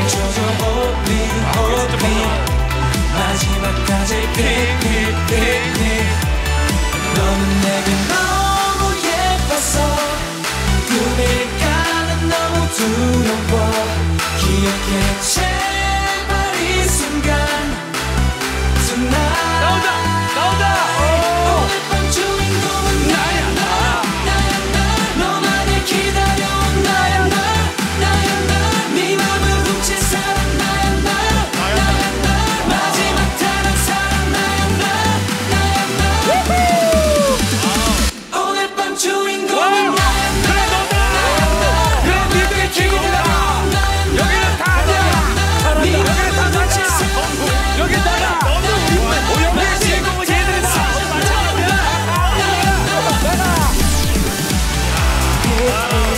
멈춰줘 hold me 마지막까지 pick 너는 내게 너무 예뻐서 꿈일까는 너무 두려워 기억해 제발 이 순간 tonight 나온다 오늘 밤 주인공은 나야 나 너만을 기다려온 나야 나 네 맘을 훔친 사람 나야 나 마지막 다른 사람 나야 나 오늘 밤 주인공은 나야 나 그래 니들의 주인공이다 여기는 다 아니야 여기는 다 나야 여기는 나야 여기의 주인공은 얘들이다